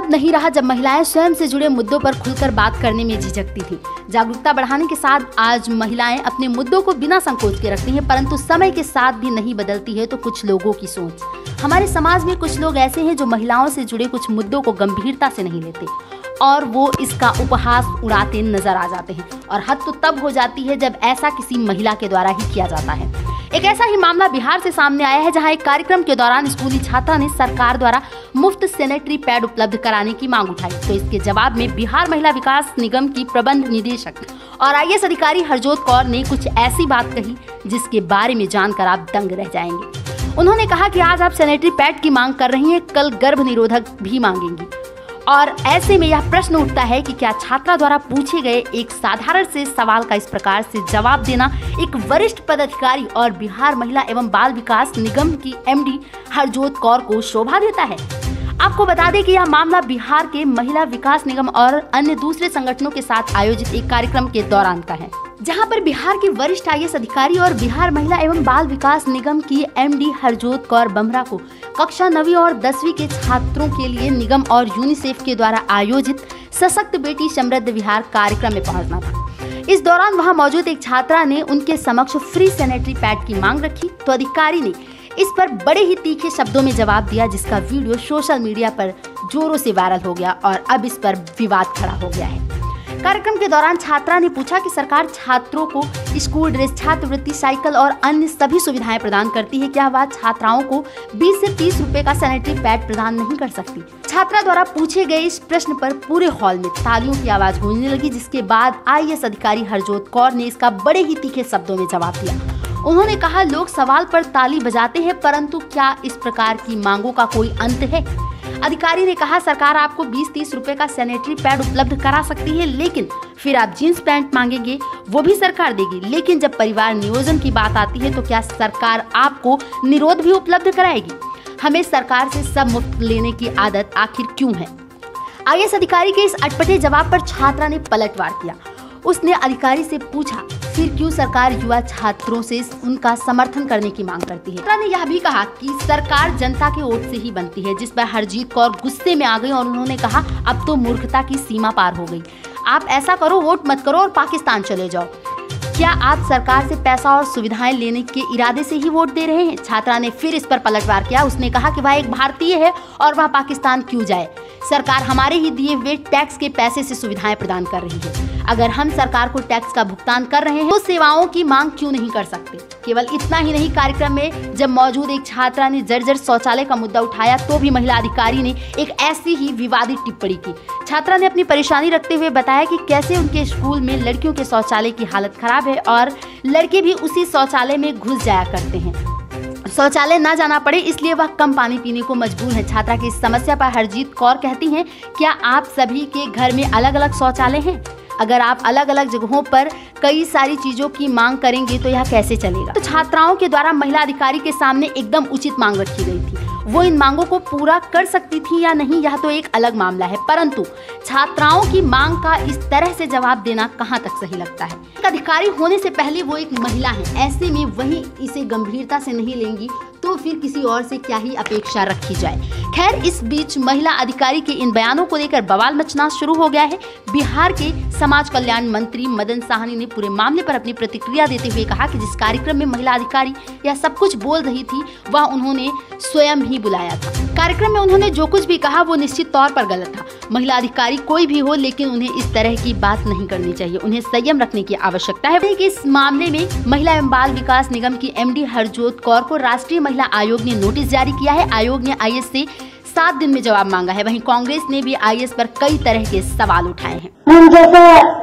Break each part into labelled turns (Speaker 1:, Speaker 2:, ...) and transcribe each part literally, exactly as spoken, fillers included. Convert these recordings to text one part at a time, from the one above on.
Speaker 1: अब नहीं रहा जब महिलाएं स्वयं से जुड़े मुद्दों पर खुलकर बात करने में झिझकती थी। जागरूकता बढ़ाने के साथ आज महिलाएं अपने मुद्दों को बिना संकोच के रखती हैं, परंतु समय के साथ भी नहीं बदलती है तो कुछ लोगों की सोच। हमारे समाज में कुछ लोग ऐसे हैं जो महिलाओं से जुड़े कुछ मुद्दों को गंभीरता से नहीं लेते और वो इसका उपहास उड़ाते नजर आ जाते हैं, और हद तो तब हो जाती है जब ऐसा किसी महिला के द्वारा ही किया जाता है। एक ऐसा ही मामला बिहार से सामने आया है, जहां एक कार्यक्रम के दौरान स्कूली छात्रा ने सरकार द्वारा मुफ्त सैनिटरी पैड उपलब्ध कराने की मांग उठाई। तो इसके जवाब में बिहार महिला विकास निगम की प्रबंध निदेशक और आई ए एस अधिकारी हरजोत कौर ने कुछ ऐसी बात कही जिसके बारे में जानकर आप दंग रह जाएंगे। उन्होंने कहा कि आज आप सैनिटरी पैड की मांग कर रही हैं, कल गर्भ निरोधक भी मांगेंगी, और ऐसे में यह प्रश्न उठता है कि क्या छात्रा द्वारा पूछे गए एक साधारण से सवाल का इस प्रकार से जवाब देना एक वरिष्ठ पदाधिकारी और बिहार महिला एवं बाल विकास निगम की एम डी हरजोत कौर को शोभा देता है? आपको बता दें कि यह मामला बिहार के महिला विकास निगम और अन्य दूसरे संगठनों के साथ आयोजित एक कार्यक्रम के दौरान का है, जहां पर बिहार के वरिष्ठ आई ए एस अधिकारी और बिहार महिला एवं बाल विकास निगम की एम डी हरजोत कौर बमरा को कक्षा नवीं और दसवीं के छात्रों के लिए निगम और यूनिसेफ के द्वारा आयोजित सशक्त बेटी समृद्ध बिहार कार्यक्रम में पहुंचना था। इस दौरान वहां मौजूद एक छात्रा ने उनके समक्ष फ्री सैनिटरी पैड की मांग रखी, तो अधिकारी ने इस पर बड़े ही तीखे शब्दों में जवाब दिया, जिसका वीडियो सोशल मीडिया पर जोरों से वायरल हो गया और अब इस पर विवाद खड़ा हो गया है। कार्यक्रम के दौरान छात्रा ने पूछा कि सरकार छात्रों को स्कूल ड्रेस, छात्रवृत्ति, साइकिल और अन्य सभी सुविधाएं प्रदान करती है, क्या वह छात्राओं को बीस से तीस रुपए का सैनिटरी पैड प्रदान नहीं कर सकती? छात्रा द्वारा पूछे गए इस प्रश्न पर पूरे हॉल में तालियों की आवाज गूंजने लगी, जिसके बाद आई ए एस अधिकारी हरजोत कौर ने इसका बड़े ही तीखे शब्दों में जवाब दिया। उन्होंने कहा, लोग सवाल पर ताली बजाते हैं, परंतु क्या इस प्रकार की मांगों का कोई अंत है? अधिकारी ने कहा, सरकार आपको बीस तीस रुपए का सैनिटरी पैड उपलब्ध करा सकती है, लेकिन फिर आप जींस पैंट मांगेंगे वो भी सरकार देगी। लेकिन जब परिवार नियोजन की बात आती है तो क्या सरकार आपको निरोध भी उपलब्ध कराएगी? हमें सरकार से सब मुफ्त लेने की आदत आखिर क्यों है? आई ए एस अधिकारी के इस अटपटे जवाब पर छात्रा ने पलटवार किया। उसने अधिकारी से पूछा, फिर क्यों सरकार युवा छात्रों से उनका समर्थन करने की मांग करती है? छात्रा ने यह भी कहा कि सरकार जनता के वोट से ही बनती है, जिस पर हरजीत कौर गुस्से में आ गई और उन्होंने कहा, अब तो मूर्खता की सीमा पार हो गई। आप ऐसा करो, वोट मत करो और पाकिस्तान चले जाओ। क्या आप सरकार से पैसा और सुविधाएं लेने के इरादे से ही वोट दे रहे हैं? छात्रा ने फिर इस पर पलटवार किया। उसने कहा कि वह एक भारतीय है और वह पाकिस्तान क्यों जाए? सरकार हमारे ही दिए हुए टैक्स के पैसे से सुविधाएं प्रदान कर रही है। अगर हम सरकार को टैक्स का भुगतान कर रहे हैं तो सेवाओं की मांग क्यों नहीं कर सकते? केवल इतना ही नहीं, कार्यक्रम में जब मौजूद एक छात्रा ने जर्जर शौचालय का मुद्दा उठाया तो भी महिला अधिकारी ने एक ऐसी ही विवादित टिप्पणी की। छात्रा ने अपनी परेशानी रखते हुए बताया कि कैसे उनके स्कूल में लड़कियों के शौचालय की हालत खराब है और लड़के भी उसी शौचालय में घुस जाया करते हैं। शौचालय ना जाना पड़े इसलिए वह कम पानी पीने को मजबूर है। छात्रा की इस समस्या पर हरजीत कौर कहती हैं, क्या आप सभी के घर में अलग अलग शौचालय हैं? अगर आप अलग अलग जगहों पर कई सारी चीजों की मांग करेंगे तो यह कैसे चलेगा? तो छात्राओं के द्वारा महिला अधिकारी के सामने एकदम उचित मांग रखी गई थी। वो इन मांगों को पूरा कर सकती थी या नहीं, यह तो एक अलग मामला है, परंतु छात्राओं की मांग का इस तरह से जवाब देना कहां तक सही लगता है? एक अधिकारी होने से पहले वो एक महिला है, ऐसे में वही इसे गंभीरता से नहीं लेंगी तो फिर किसी और से क्या ही अपेक्षा रखी जाए। खैर, इस बीच महिला अधिकारी के इन बयानों को लेकर बवाल मचना शुरू हो गया है। बिहार के समाज कल्याण मंत्री मदन साहनी ने पूरे मामले पर अपनी प्रतिक्रिया देते हुए कहा कि जिस कार्यक्रम में महिला अधिकारी यह सब कुछ बोल रही थी वह उन्होंने स्वयं ही बुलाया था। कार्यक्रम में उन्होंने जो कुछ भी कहा वो निश्चित तौर पर गलत था। महिला अधिकारी कोई भी हो, लेकिन उन्हें इस तरह की बात नहीं करनी चाहिए। उन्हें संयम रखने की आवश्यकता है। कि इस मामले में महिला एवं बाल विकास निगम की एम डी हरजोत कौर को राष्ट्रीय महिला आयोग ने नोटिस जारी किया है। आयोग ने आई ए एस से सात दिन में जवाब मांगा है। वहीं कांग्रेस ने भी आई ए एस पर कई तरह के सवाल उठाए हैं।
Speaker 2: जैसे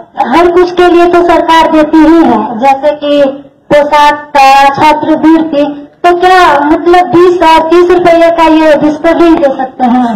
Speaker 2: हर कुछ के लिए तो सरकार देती ही है, जैसे कि पोशाक, छात्रवृत्ति, तो क्या मतलब बीस और तीस रुपये का ये बिस्तर नहीं दे सकते हैं?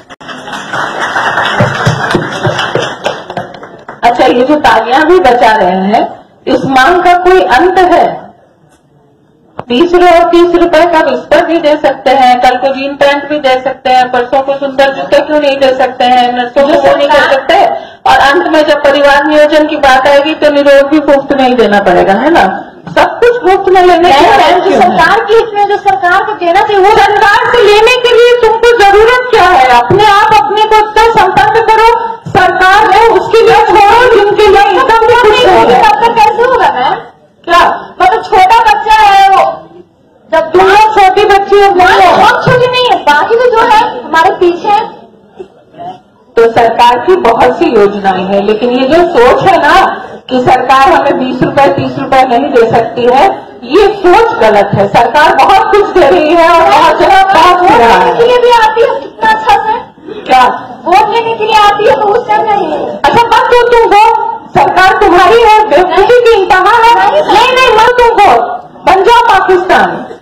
Speaker 3: अच्छा, ये जो तालियां भी बचा रहे हैं, इस मांग का कोई अंत है? बीस और तीस रुपए का बिस्तर भी दे सकते हैं, कल को जीन पैंट भी दे सकते हैं, परसों को सुंदर जूते क्यों नहीं दे सकते हैं, नर्सों को वो नहीं कर सकते, और अंत में जब परिवार नियोजन की बात आएगी तो निरोध भी मुफ्त नहीं देना पड़ेगा, है ना? सब कुछ मुफ्त में लेने की जरूरत क्यों है?
Speaker 2: सरकार के हित में जो सरकार को देना चाहिए वो
Speaker 3: सरकार से लेने के लिए तुमको जरूरत क्या है? अपने आप अपने को इतना संपर्क करो, सरकार है उसके लिए छोड़ो जिनके लिए इनकम भी कुछ है।
Speaker 2: तब तक कैसे होगा मैम?
Speaker 3: क्या
Speaker 2: मतलब छोटा बच्चा है वो, जब
Speaker 3: तुम लोग छोटी बच्ची हो
Speaker 2: नहीं, बहुत छोटी नहीं है, बाकी तो जो है हमारे पीछे है।
Speaker 3: तो सरकार की बहुत सी योजनाएं हैं, लेकिन ये जो सोच है ना कि सरकार हमें बीस रुपए तीस रुपए नहीं दे सकती है, ये सोच गलत है। सरकार बहुत कुछ दे रही है और बहुत जगह पहुंच भी रहा है।
Speaker 2: के लिए भी आती है कितना अच्छा से,
Speaker 3: क्या
Speaker 2: वोट लेने के लिए आती है तो उससे नहीं है।
Speaker 3: अच्छा मत दो तुम वोट, सरकार तुम्हारी है, बेवकूफी की इंतहा है। नहीं नहीं मत तुम वोट, बन जाओ पाकिस्तान।